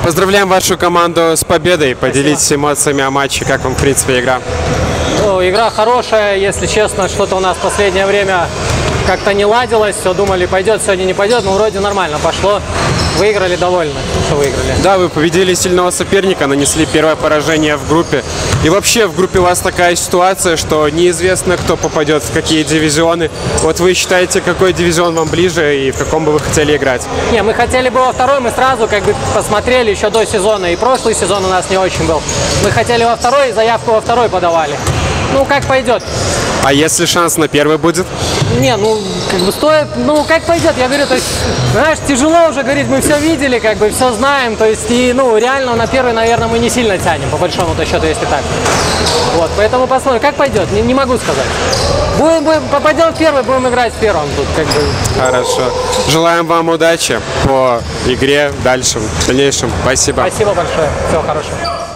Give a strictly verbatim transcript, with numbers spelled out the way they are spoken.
Поздравляем вашу команду с победой. Поделитесь Спасибо. эмоциями о матче. Как вам, в принципе, игра? Ну, игра хорошая, если честно, что-то у нас в последнее время как-то не ладилось. Все думали, пойдет, сегодня не пойдет, но вроде нормально пошло. Выиграли, довольны, что выиграли. Да, вы победили сильного соперника, нанесли первое поражение в группе. И вообще в группе у вас такая ситуация, что неизвестно, кто попадет в какие дивизионы. Вот вы считаете, какой дивизион вам ближе и в каком бы вы хотели играть? Не, мы хотели бы во второй, мы сразу как бы посмотрели еще до сезона. И прошлый сезон у нас не очень был. Мы хотели во второй, заявку во второй подавали. Ну, как пойдет. А если шанс на первый будет? Не, ну, как бы стоит, ну, как пойдет. Я говорю, то есть, знаешь, тяжело уже говорить, мы все видели, как бы, все знаем. То есть, и, ну, реально на первый, наверное, мы не сильно тянем, по большому-то счету, если так. Вот, поэтому посмотрим, как пойдет, не, не могу сказать. Будем, будем, попадем в первый, будем играть в первом тут, как бы. Хорошо. Желаем вам удачи по игре дальше, в дальнейшем. Спасибо. Спасибо большое. Всего хорошего.